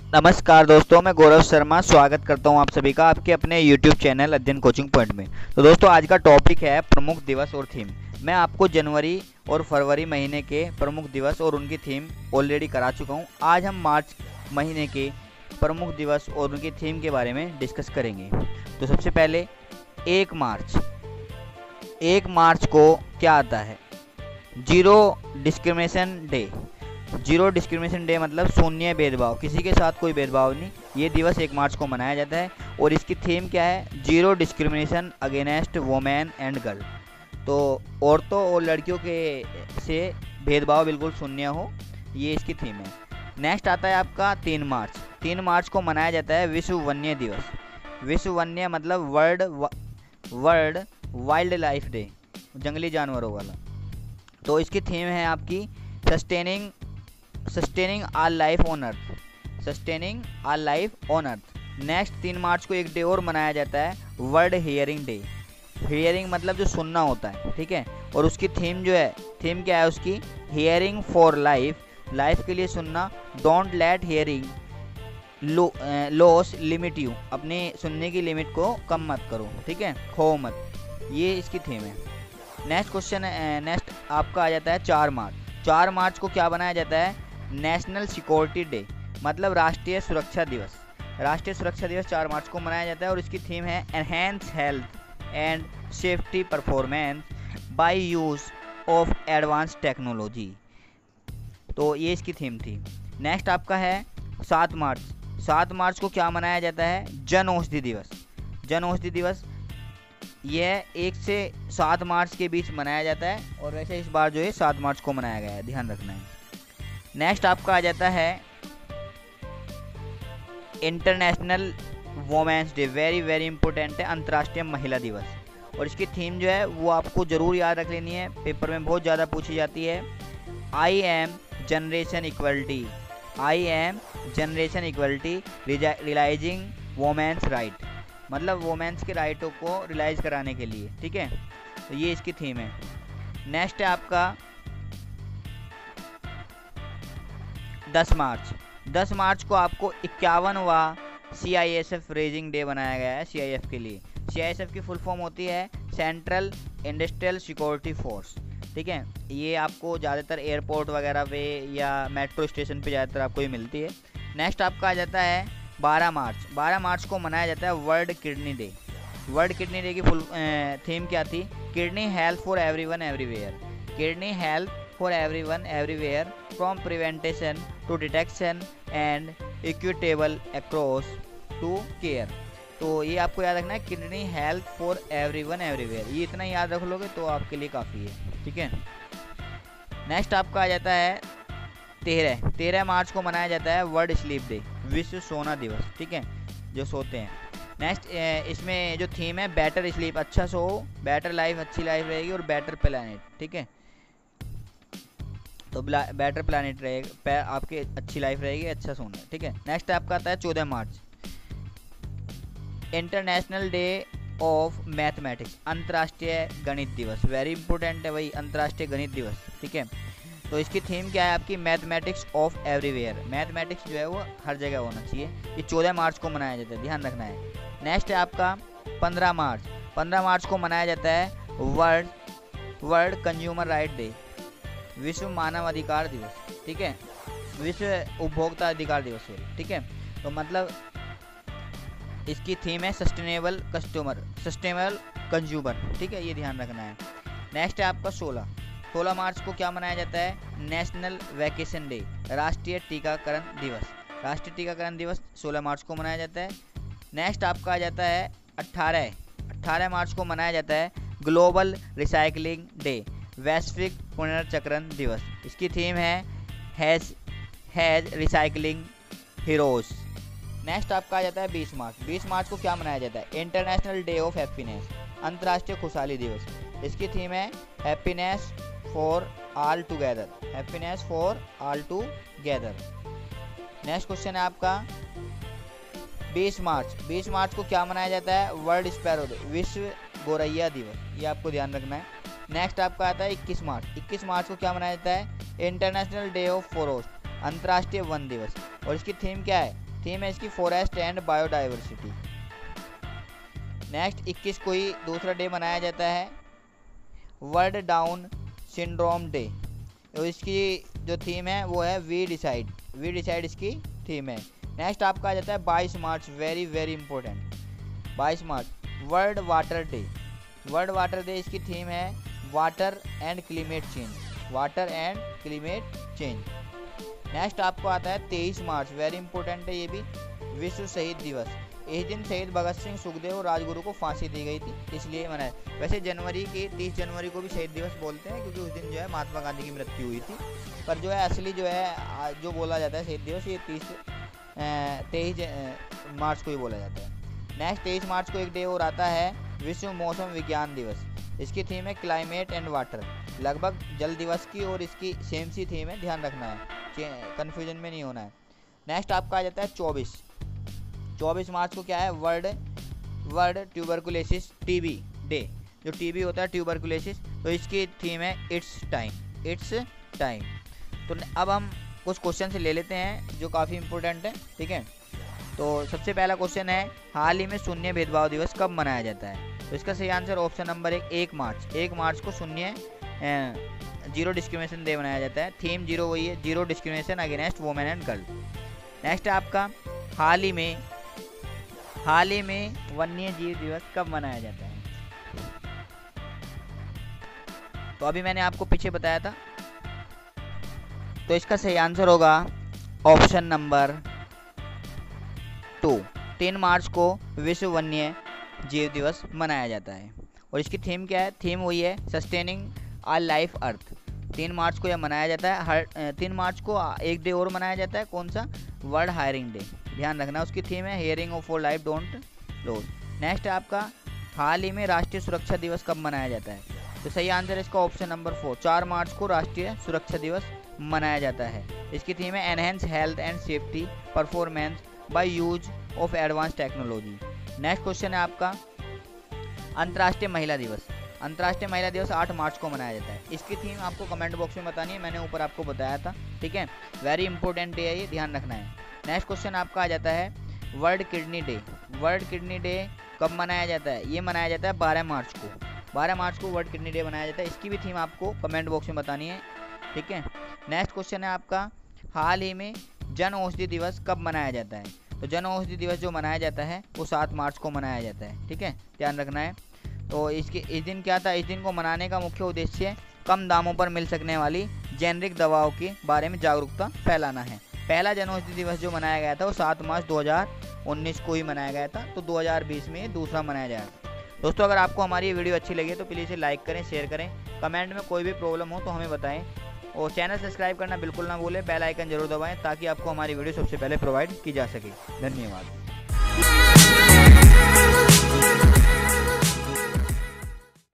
नमस्कार दोस्तों, मैं गौरव शर्मा स्वागत करता हूं आप सभी का आपके अपने YouTube channel Adhyayan coaching point में। तो दोस्तों, आज का टॉपिक है प्रमुख दिवस और थीम। मैं आपको जनवरी और फरवरी महीने के प्रमुख दिवस और उनकी थीम ऑलरेडी करा चुका हूं। आज हम मार्च महीने के प्रमुख दिवस और उनकी थीम के बारे में डिस्कस करेंगे। तो सबसे पहले 1 मार्च। 1 मार्च को क्या आता है? Zero discrimination day. Zero discrimination day मतलब शून्य भेदभाव, किसी के साथ कोई भेदभाव नहीं। ये दिवस 1 मार्च को मनाया जाता है और इसकी थीम क्या है? Zero discrimination against women and girl. तो औरतों और लड़कियों के से भेदभाव बिल्कुल शून्य हो, ये इसकी थीम है। नेक्स्ट आता है आपका 3 मार्च। 3 मार्च को मनाया जाता है विश्व वन्य दिवस। विश्व वन्य मतलब वर्ल्ड वाइल्ड लाइफ डे, जंगली जानवरों वाला। तो इसकी थीम है आपकी sustaining our life on earth. Sustaining our life on earth. Next 3 March को एक डे और मनाया जाता है, वर्ल्ड हियरिंग डे। हियरिंग मतलब जो सुनना होता है, ठीक है। और उसकी थीम जो है, थीम क्या है उसकी? हियरिंग फॉर लाइफ, लाइफ के लिए सुनना। Don't let hearing loss limit you, अपनी सुनने की लिमिट को कम मत करो, ठीक है, खो मत। ये इसकी थीम है। नेक्स्ट क्वेश्चन, नेक्स्ट आपका आ जाता है 4 मार्च। 4 मार्च को क्या बनाया जाता है? नेशनल सिक्योरिटी डे, मतलब राष्ट्रीय सुरक्षा दिवस। राष्ट्रीय सुरक्षा दिवस 4 मार्च को मनाया जाता है और इसकी थीम है enhance health and safety performance by use of advance technology. तो ये इसकी थीम थी। नेक्स्ट आपका है 7 मार्च। 7 मार्च को क्या मनाया जाता है? जन औषधि दिवस। जन औषधि दिवस यह 1 से 7 मार्च के बीच मनाया जाता है और वैसे इस बार जो है 7 मार्च को मनाया गया है, ध्यान रखना है। नेक्स्ट आपका आ जाता है international women's day, very very important है, अंतर्राष्ट्रीय महिला दिवस। और इसकी थीम जो है वो आपको ज़रूर याद रख लेनी है, पेपर में बहुत ज़्यादा पूछी जाती है। I am generation equality, I am generation equality realising women's right, मतलब वोमेंस के राइटों को रियलाइज कराने के लिए, ठीक है। तो ये इसकी थीम है। नेक्स्ट है आपका 10 मार्च। 10 मार्च को आपको 51वां CISF रेजिंग डे बनाया गया है, CIF के लिए। CISF की फुल फॉर्म होती है सेंट्रल इंडस्ट्रियल सिक्योरिटी फोर्स, ठीक है। ये आपको ज़्यादातर एयरपोर्ट वगैरह पे या मेट्रो स्टेशन पे ज़्यादातर आपको ये मिलती है। नेक्स्ट आपका आ जाता है 12 मार्च। 12 मार्च को मनाया जाता है world kidney day. World kidney day की फुल थीम क्या थी? Kidney health for everyone everywhere. Kidney health for everyone everywhere from prevention to detection and equitable across to care. तो ये आपको याद रखना है, kidney health for everyone everywhere. ये इतना याद रख लोगे तो आपके लिए काफ़ी है, ठीक है। नेक्स्ट आपका आ जाता है 13 मार्च को मनाया जाता है वर्ल्ड स्लीप डे, विश्व सोना दिवस, ठीक है, जो सोते हैं। नेक्स्ट इसमें जो थीम है बेटर स्लीप, अच्छा सो, बेटर लाइफ, अच्छी लाइफ रहेगी, और बेटर प्लानिट, ठीक है। तो बेटर प्लानिट रहेगा, आपकी अच्छी लाइफ रहेगी, अच्छा सोना, ठीक है। नेक्स्ट आपका आता है 14 March, international day of mathematics, अंतर्राष्ट्रीय गणित दिवस। वेरी इंपॉर्टेंट है भाई, अंतर्राष्ट्रीय गणित दिवस, ठीक है। तो इसकी थीम क्या है आपकी? Mathematics of everywhere. मैथमेटिक्स जो है वो हर जगह होना चाहिए। ये 14 मार्च को मनाया जाता है, ध्यान रखना है। नेक्स्ट है आपका 15 मार्च। 15 मार्च को मनाया जाता है वर्ल्ड कंज्यूमर राइट डे, विश्व मानव अधिकार दिवस, ठीक है, विश्व उपभोक्ता अधिकार दिवस, ठीक है। तो मतलब इसकी थीम है सस्टेनेबल कंज्यूमर, ठीक है, ये ध्यान रखना है। नेक्स्ट है आपका 16 मार्च को क्या मनाया जाता है? नेशनल वैकेशन डे, राष्ट्रीय टीकाकरण दिवस। राष्ट्रीय टीकाकरण दिवस 16 मार्च को मनाया जाता है। नेक्स्ट आपका आ जाता है 18 मार्च को मनाया जाता है ग्लोबल रिसाइकलिंग डे, वैश्विक पुनर्चक्रण दिवस। इसकी थीम है हैज रिसाइकलिंग हीरोज। नेक्स्ट आपका आ जाता है 20 मार्च। 20 मार्च को क्या मनाया जाता है? इंटरनेशनल डे ऑफ हैप्पीनेस, अंतर्राष्ट्रीय खुशहाली दिवस। इसकी थीम है happiness for all together, happiness for all together. Next question है आपका 20 मार्च। 20 मार्च को क्या मनाया जाता है? वर्ल्ड स्पैरो डे, विश्व गोरैया दिवस, ये आपको ध्यान रखना है। नेक्स्ट आपका आता है 21 मार्च। 21 मार्च को क्या मनाया जाता है? इंटरनेशनल डे ऑफ फॉरेस्ट, अंतर्राष्ट्रीय वन दिवस। और इसकी थीम क्या है? थीम है इसकी फॉरेस्ट एंड बायोडाइवर्सिटी। नेक्स्ट 21 को ही दूसरा डे मनाया जाता है वर्ल्ड डाउन सिंड्रोम डे। तो इसकी जो थीम है वो है वी डिसाइड इसकी थीम है। नेक्स्ट आपका आ जाता है 22 March, very very important. 22 March world water day इसकी थीम है water and climate change. Next आपको आता है 23 मार्च, वेरी इंपॉर्टेंट है ये भी, विश्व शहीद दिवस। इस दिन शहीद भगत सिंह, सुखदेव और राजगुरु को फांसी दी गई थी, इसलिए मनाया। वैसे जनवरी की 30 जनवरी को भी शहीद दिवस बोलते हैं, क्योंकि उस दिन जो है महात्मा गांधी की मृत्यु हुई थी। पर जो है असली जो है जो बोला जाता है शहीद दिवस, ये 23 मार्च को ही बोला जाता है। नेक्स्ट 23 मार्च को एक डे और आता है विश्व मौसम विज्ञान दिवस। इसकी थीम है क्लाइमेट एंड वाटर, लगभग जल दिवस की और इसकी सेम सी थीम है, ध्यान रखना है, कन्फ्यूजन में नहीं होना है। नेक्स्ट आपका आ जाता है 24 मार्च को क्या है वर्ल्ड ट्यूबरकुलोसिस टीबी डे। जो टीबी होता है ट्यूबरकुलोसिस, तो इसकी थीम है इट्स टाइम। तो अब हम कुछ क्वेश्चन से ले लेते हैं जो काफ़ी इंपॉर्टेंट है, ठीक है। तो सबसे पहला क्वेश्चन है हाल ही में शून्य भेदभाव दिवस कब मनाया जाता है। तो इसका सही आंसर ऑप्शन नंबर 1 मार्च को शून्य जीरो डिस्क्रिमिनेशन डे मनाया जाता है। थीम जीरो वही है, zero discrimination against women and girl. Next आपका हाल ही में वन्य जीव दिवस कब मनाया जाता है। तो अभी मैंने आपको पीछे बताया था, तो इसका सही आंसर होगा ऑप्शन नंबर 2। 3 मार्च को विश्व वन्य जीव दिवस मनाया जाता है और इसकी थीम क्या है, थीम वही है सस्टेनिंग आ लाइफ अर्थ। 3 मार्च को यह मनाया जाता है। 3 मार्च को एक डे और मनाया जाता है, कौन सा, वर्ल्ड हायरिंग डे, ध्यान रखना। उसकी थीम है hearing of for life don't loss. Next आपका हाल ही में राष्ट्रीय सुरक्षा दिवस कब मनाया जाता है। तो सही आंसर इसका ऑप्शन नंबर 4, 4 मार्च को राष्ट्रीय सुरक्षा दिवस मनाया जाता है। इसकी थीम है enhance health and safety performance by use of advance technology. Next question है आपका अंतर्राष्ट्रीय महिला दिवस। अंतर्राष्ट्रीय महिला दिवस 8 मार्च को मनाया जाता है। इसकी थीम आपको कमेंट बॉक्स में बतानी है, मैंने ऊपर आपको बताया था, ठीक है। वेरी इंपॉर्टेंट डे है ये, ध्यान रखना है। नेक्स्ट क्वेश्चन आपका आ जाता है world kidney day. World kidney day कब मनाया जाता है। ये मनाया जाता है 12 मार्च को। 12 मार्च को वर्ल्ड किडनी डे मनाया जाता है। इसकी भी थीम आपको कमेंट बॉक्स में बतानी है, ठीक है। नेक्स्ट क्वेश्चन है आपका हाल ही में जन औषधि दिवस कब मनाया जाता है। तो जन औषधि दिवस जो मनाया जाता है वो 7 मार्च को मनाया जाता है, ठीक है, ध्यान रखना है। तो इस दिन क्या था, इस दिन को मनाने का मुख्य उद्देश्य कम दामों पर मिल सकने वाली जेनरिक दवाओं के बारे में जागरूकता फैलाना है। पहला जन औषधि दिवस जो मनाया गया था वो 7 मार्च 2019 को ही मनाया गया था, तो 2020 में दूसरा मनाया जाएगा। दोस्तों अगर आपको हमारी ये वीडियो अच्छी लगी तो प्लीज़ इसे लाइक करें, शेयर करें, कमेंट में कोई भी प्रॉब्लम हो तो हमें बताएं और चैनल सब्सक्राइब करना बिल्कुल ना भूलें, बेल आइकन जरूर दबाएं ताकि आपको हमारी वीडियो सबसे पहले प्रोवाइड की जा सके। धन्यवाद।